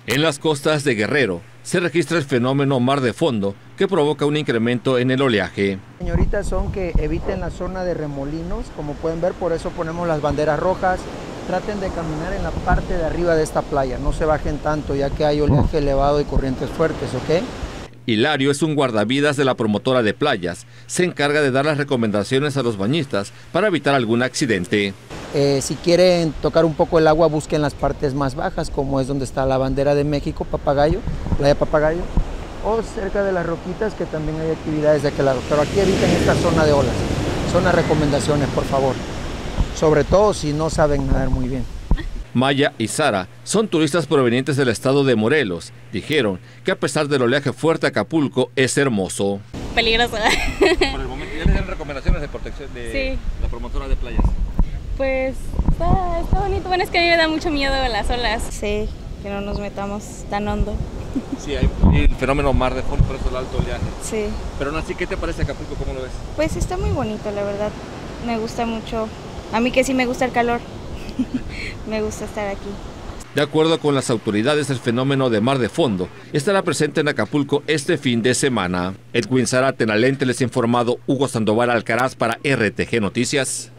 En las costas de Guerrero se registra el fenómeno mar de fondo que provoca un incremento en el oleaje. Señoritas, son que eviten la zona de remolinos, como pueden ver, por eso ponemos las banderas rojas. Traten de caminar en la parte de arriba de esta playa, no se bajen tanto ya que hay oleaje elevado y corrientes fuertes, ¿ok? Hilario es un guardavidas de la promotora de playas. Se encarga de dar las recomendaciones a los bañistas para evitar algún accidente. Si quieren tocar un poco el agua, busquen las partes más bajas, como es donde está la bandera de México, Papagayo, Playa Papagayo, o cerca de las roquitas, que también hay actividades de aquel lado. Pero aquí eviten esta zona de olas. Son las recomendaciones, por favor. Sobre todo si no saben nadar muy bien. Maya y Sara son turistas provenientes del estado de Morelos. Dijeron que a pesar del oleaje fuerte, Acapulco es hermoso. Peligroso. Por el momento, ¿ya les dan recomendaciones de protección de la promotora de playas? Pues está bonito. Bueno, es que a mí me da mucho miedo las olas. Sí, que no nos metamos tan hondo. Sí, hay el fenómeno mar de fondo, por eso el alto oleaje. Sí. Pero no así, ¿qué te parece Acapulco? ¿Cómo lo ves? Pues está muy bonito, la verdad. Me gusta mucho. A mí que sí me gusta el calor. Me gusta estar aquí. De acuerdo con las autoridades, el fenómeno de mar de fondo estará presente en Acapulco este fin de semana. Edwin Zárate, les ha informado Hugo Sandoval Alcaraz para RTG Noticias.